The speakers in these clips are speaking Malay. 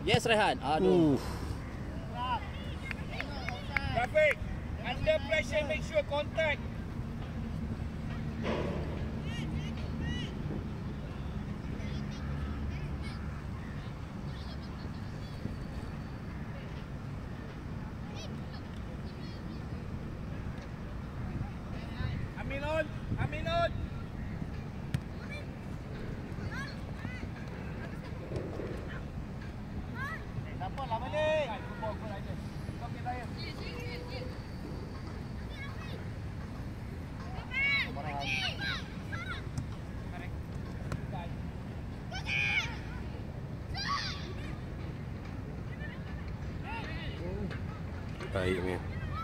Yes, Rehan. Aduh. Rafiq, under pressure, make sure contact. Amin on. Nampak lah balik. Kau aja. Kau pergi layar. Baik ni.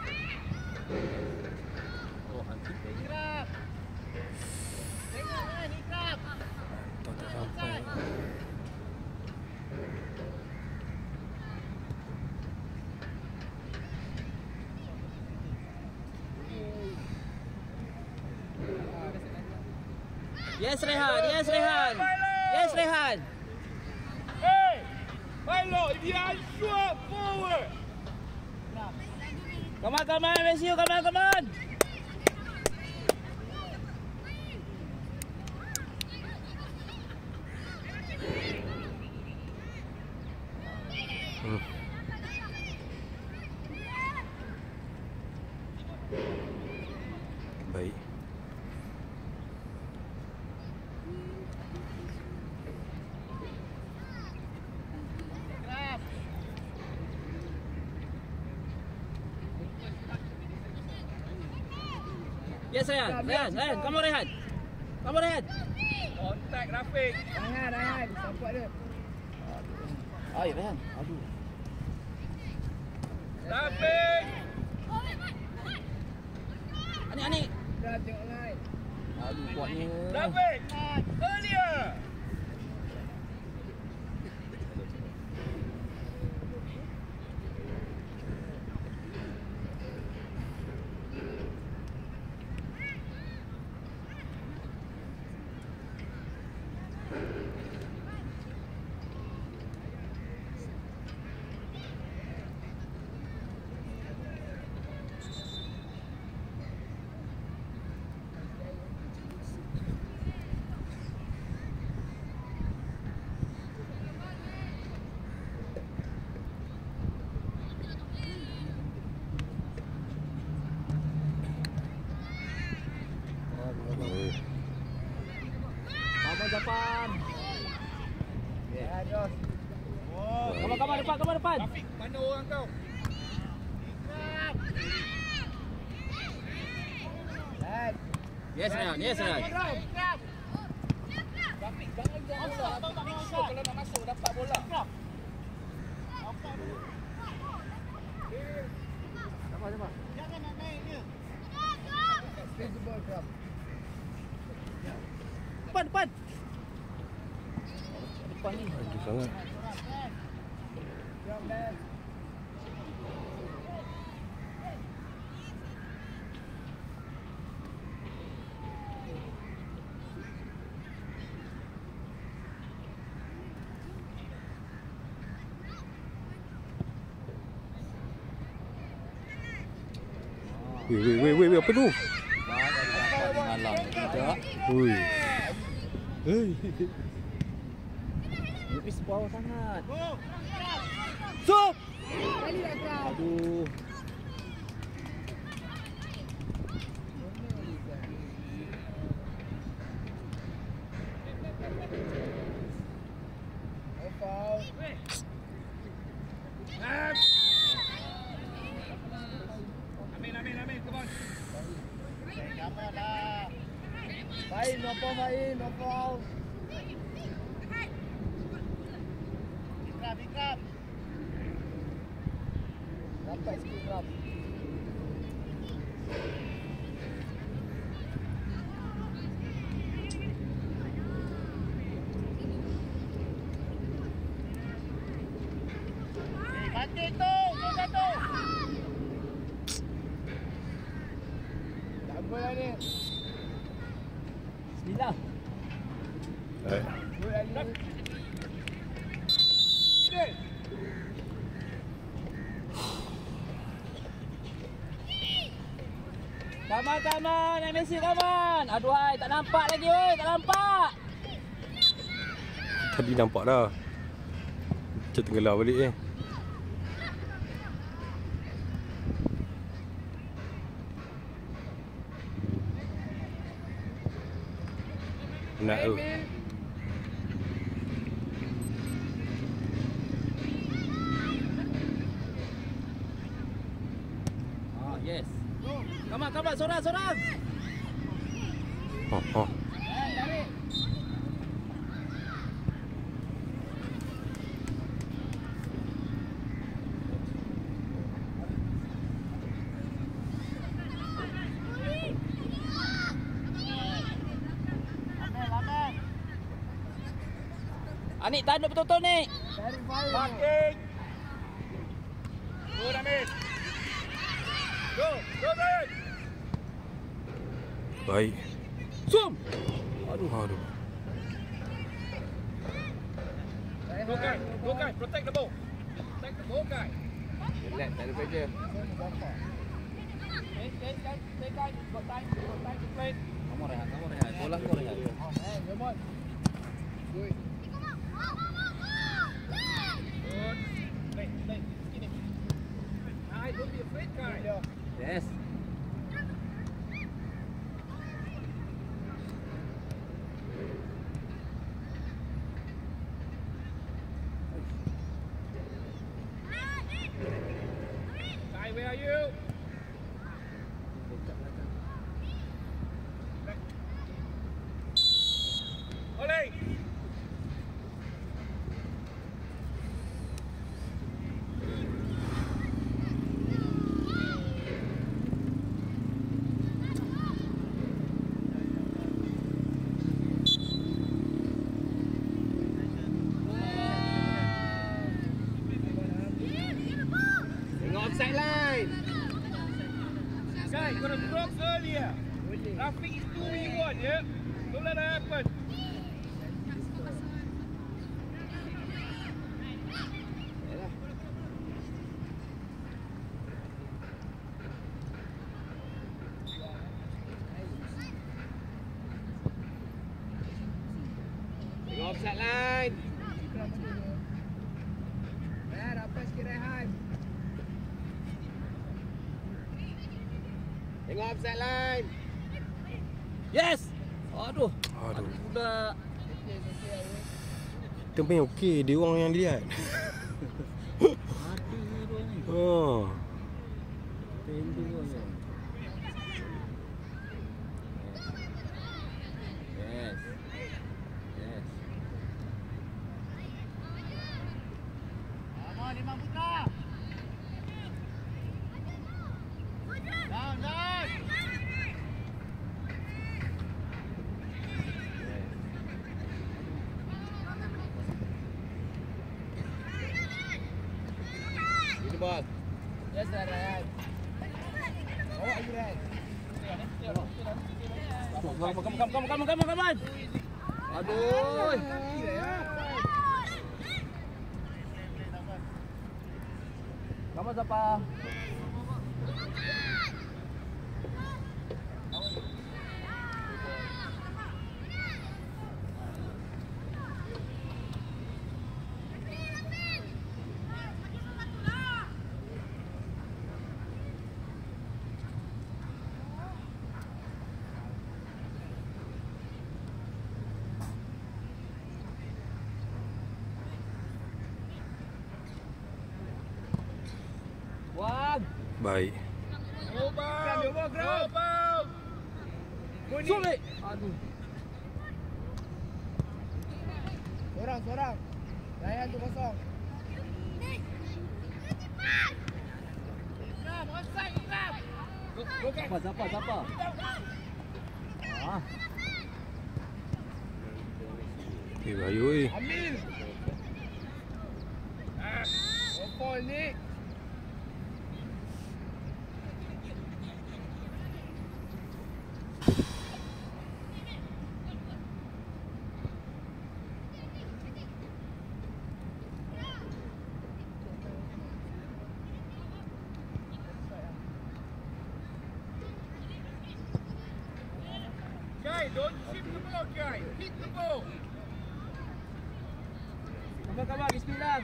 Oh, hantu Ikrab. Tengok kan Ikrab. Tak sampai. Yes, Rehan. Yes, Rehan. Yes, Rehan. Hey! Milo, dia sure forward. Come on, MSU. Come on. Baik. Yes, Rehan. Come on, Rehan. Contact Rafiq. Rehan. Support dia. Ay, Rehan. Aduh. Rafiq. Ani. Dah tengok lain. Aduh, kuatnya. Rafiq. Earlier. Depan. Ya, Jos. Oh, Kamu depan. Rafiq, mana orang kau? Ikrab. Yes, Rehan. Ikrab. Rafiq, jangan bola. Make sure kalau nak masuk dapat bola. Ikrab. Sabar. Jangan nak naik dia. Stay the ball, Ikrab. Depan. Depan ni. Aduh sangat. Jump left. Weh, apa tu? Malam kita. Ui. Hei. Tapi sebuah sangat. Sup! Kali dah kau. Aduh. Foul. Amin, come on. Come on lah. Main, no foul. Ikrab. Dapat sikit, Ikrab. Banting tu, satu. Tak apa lah ni. Bismillah. Gol lagi. Sini. Come on, MSU, come on. Aduhai, tak nampak lagi, weh. Tak nampak. Tadi nampak dah. Macam tenggelam balik eh. Nak tu. Yes. Come on, sorang. Oh. Anik, tanduk betul-betul, Nik. Parking. Go, Namir. Go, Namir. Baik. Zoom. Aduh. Go, Kai. Protect the ball. Protect the ball, Kai. Relax, tak ada pressure. Stay, Kai. Got time to play. Kamu rehat. Bola kau rehat. Come on. Good. Good. Play. Skinny. Nice, don't be afraid, Kai. Yes. Kai, where are you? Oleh. Tengok offside line. Kai, you gotta drop earlier. Rafiq is too E1, yeah? Don't let that happen. Tengok offside line. Dapat sikit rehat. Tengok offside line. Yes. Aduh. Budak. Kita main okey, dia orang yang lihat. Oh. Yes. Come on, Imam Putra. Down. Ini ball. Yes, rehat. Bawa lagi rehat. Come on. Aduh. Kamu siapa? Wag. Baik. Go ball. Sulit. Aduh. Sorang. Layan tu kosong. Go, Kai. Siapa? Ah. Bahaya weh. Ambil. Ball ni. don't shift the ball, guys. Hit the ball. Kabar, bismillah.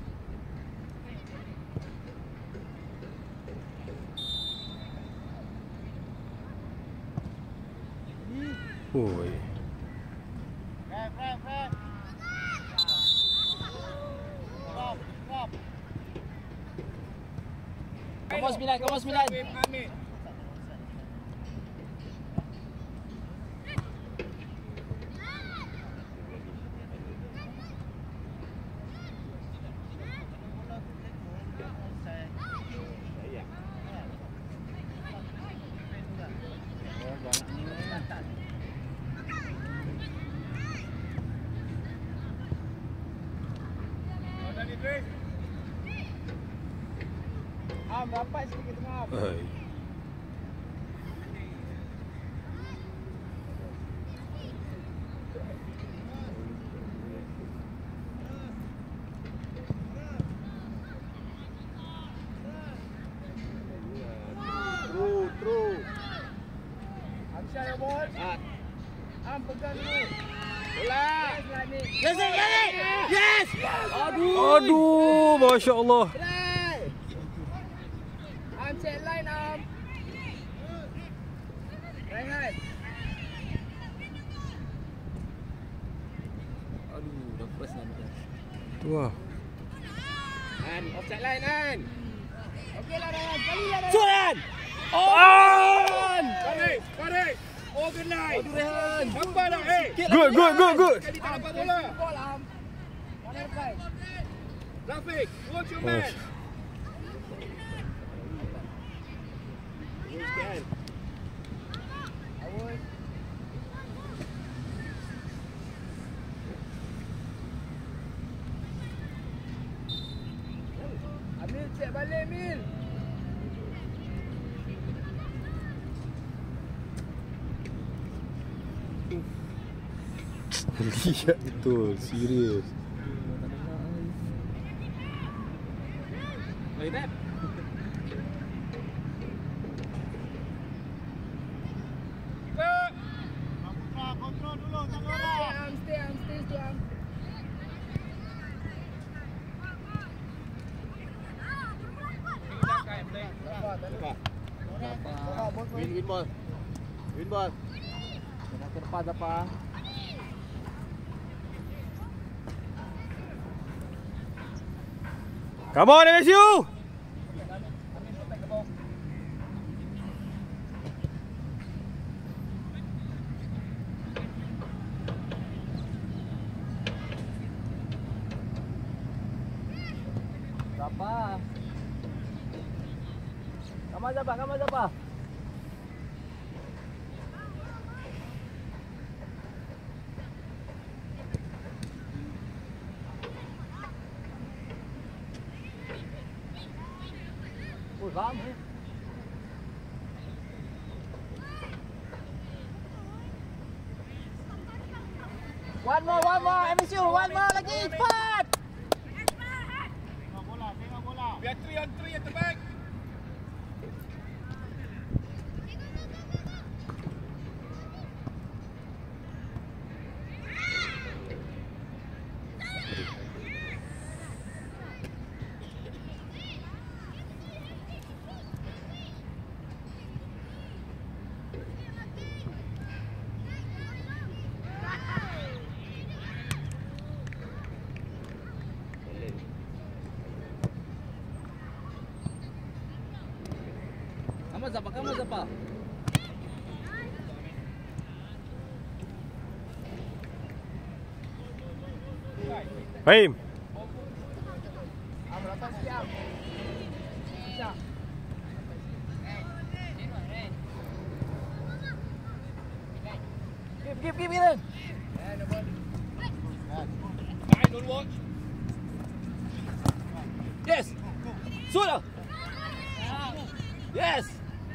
Oi. Kamu 9, kamu 9. Amin. Rapat sikit ke tengah. Hai. True. Amsyar ya bos. Pegang dulu. Bola. Yes! Aduh, Masya Allah. Check line Rehan. Aduh, dah press nanti. Tu lah. Offset line An. Okey lah Rehan, kali lah Rehan. Suran! On! Correct. Organize. Aduh, Rehan. Nampak tak? Good. Kali tak dapat bola. Bola. Mana fight? Rafiq, watch your man. Awal. Amil cek balik Amil. Lihat betul, serius. Baik, Beb. Kontrol dulu, jangan orang. Stay tu am. Win ball. Ke depan apa? Come on, MSU! Siapa? Kamu siapa? Oh, ramai. One more, MSU, one more lagi, cepat! Tengok bola. Biar 3-on-3 at the back. Kamu siapa? Fahim. Am lepas sikit am. Siap. Keep it. Fine, don't watch. Yes. Sudah. Yes.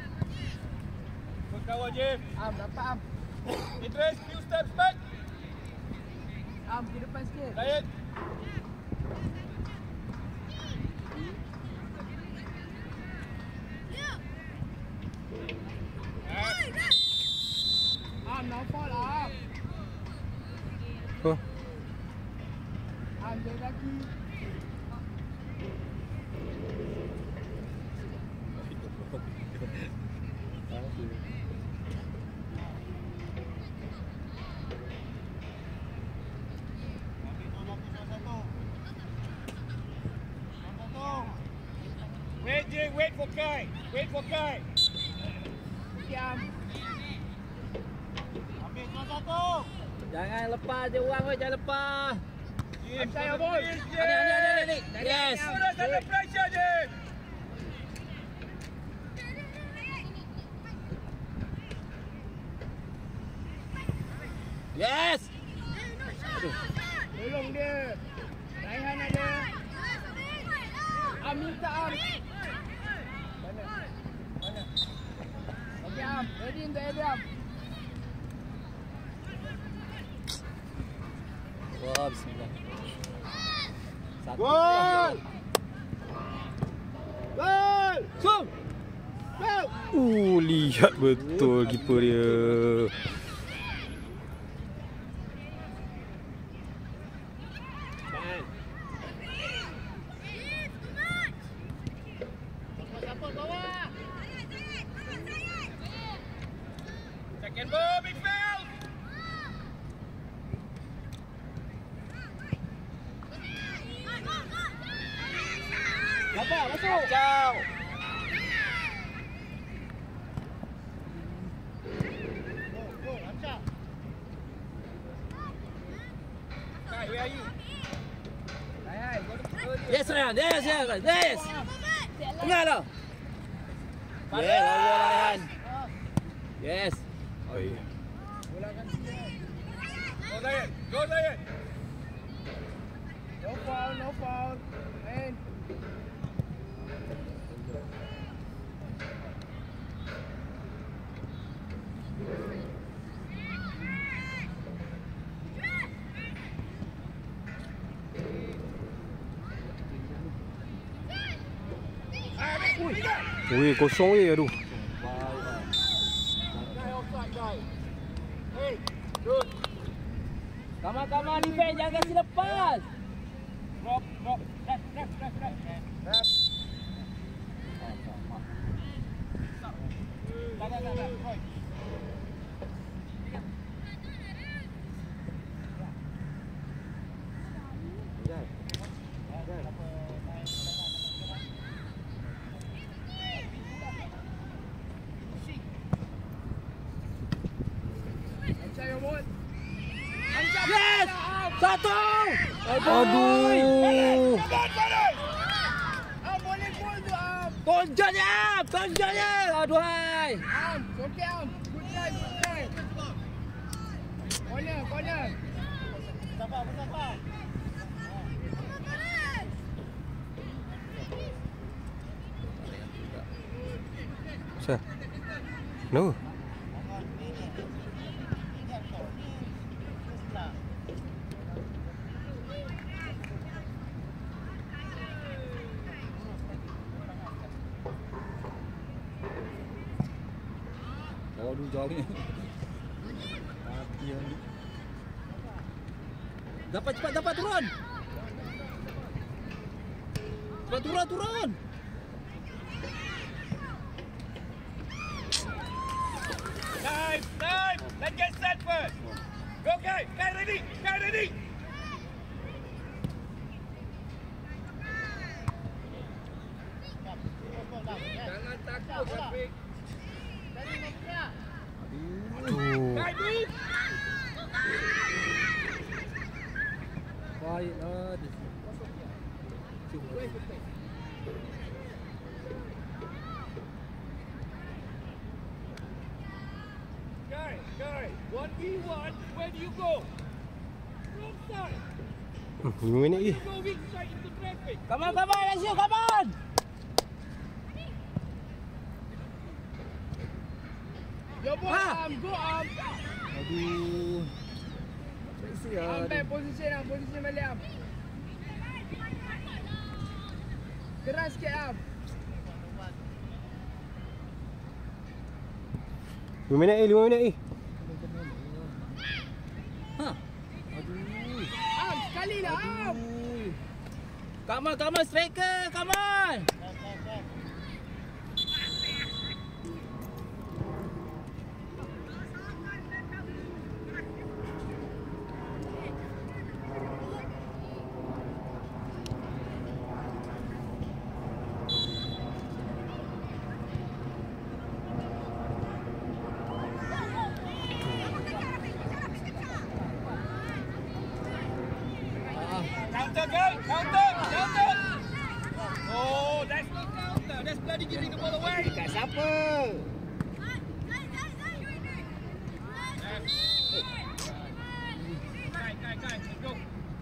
Good cover, Jim. Am dapat am. Idris, few steps back. Am ke depan sikit. Ryan. Am now fall am. Oh. Am jalan kaki. Wait, Jay, wait for Kai. Wait for Kai. Am. Ambil satu. Jangan lepas je orang, oi, jangan lepas. Saya bol. Adik. Yes. Sudah sana pressure, Jay. Yes. Tolong dia. Raihan ada. Am minta Am. Mana? Okey Am. Ready untuk header Am. Wah, bismillah. Satu. Gol! Gol! Sum. Lihat betul keeper dia. Second ball, midfield. Dapat, masuk. Ciao. Kai, where are you? Raihan, gol. Yes, Ryan. Yes. Tengah dah. Yeah, lawa Ryan. Yes. Oi. Bolakan dia. Go, Zayan. Go, Zayan. No foul. Main. Weh, kosong weh, aduh. Kai offside, Kai. Hey, good. Come, defend, jangan kasi lepas. Drop. Left. Dah. Roy. Saya bol. Yes. Satu. Aduh. Am boleh gol tu Am. Tonjolnya. Aduhai. Am, okey Am. Good try. Corner. Sabar. Sir. No. Aduh, jauh ni. Dapat turun. Cepat turun. Time. Let's get set first. Go, Kai. Kai ready. Jangan takut, Rafiq. Aduh. Kai, move. Baiklah. Kai. 1v1. Where do you go? Wrong side. 5 minit lagi. Go weak side into traffic. Come on, MSU, come on. Yo bol Am, go Am. Aduh. Am back position balik Am. Keras sikit Am. 5 minit lagi. Ha. Aduh. sekali lah, Am. Come on, striker, come on. Counter, guys! Counter! Oh, that's not counter. That's bloody giving the ball away. Kat siapa? Guys, let's go.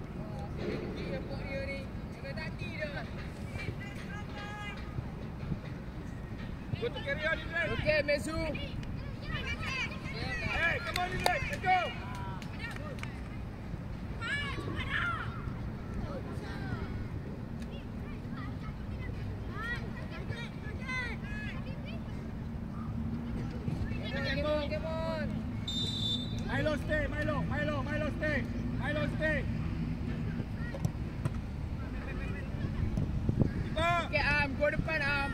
Good to carry on, Indra. Okay, MSU. Hey, come on, Indra. Let's go. Come on. Milo, stay. Milo, stay. Okay, Am. Go depan, Am.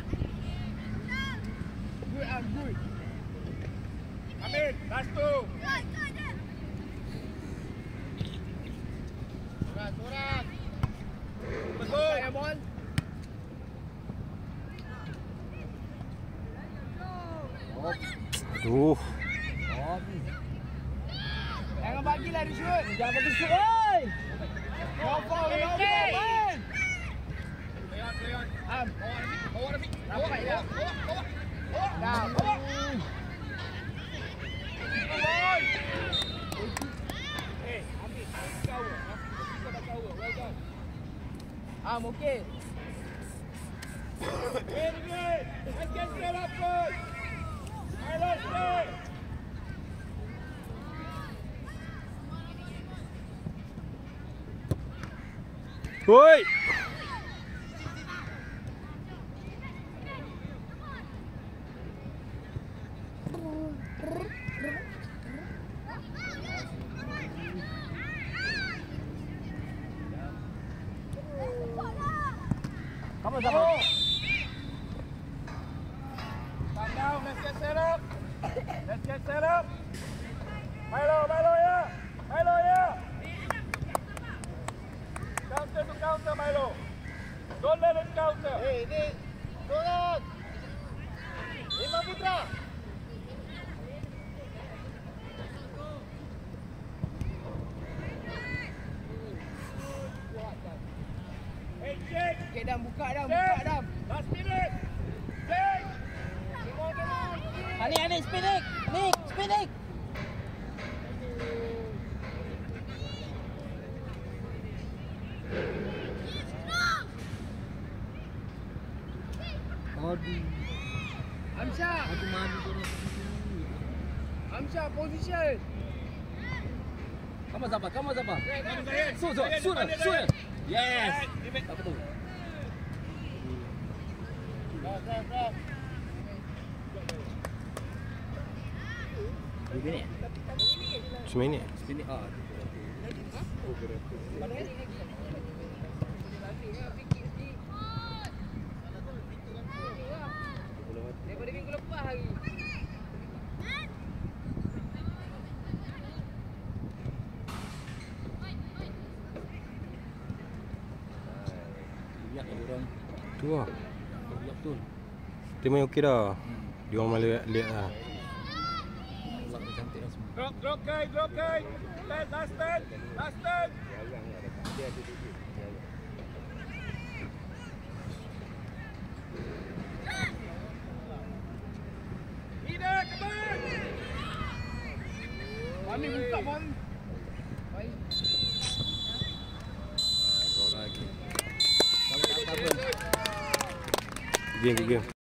Good, Am. Good. Amin, last two. Sorak. Betul. Saya ball. Aduh. Jangan bagilah dia shoot. Jangan bagi shoot, oi. No foul. Play on. Am. Bawa Rafiq. Rapat ya. Dah. Hey, ambil. Kau. Kau dah kau. Well done. Am, okay. Very good. Let's get straight up, boys. Milo, stay. Woi. Come on, Zaba. Calm down. Let's get set up. Milo, yeah. Counter, Milo. Don't let it counter. Hey, ini. Turun. Lima Putra. Hey, Jake. Okay, Dam. Buka, Dam. Last minute. Jake. Anik, Spinik. Amsyah, position. Come on, Zaba. Shoot. Yes. Tak betul. Begini. Seminit. Spinik. Daripada minggu lepas hari. Biar orang. Tu lah. Biar betul. Dia main okey dah. Dia orang malah lihat lah. Bola cantik dah semua. Drop, guys. Last turn. Ida, come on. Mami buka, Mami. Baik. Gol lagi. Kalau tak apa. Game.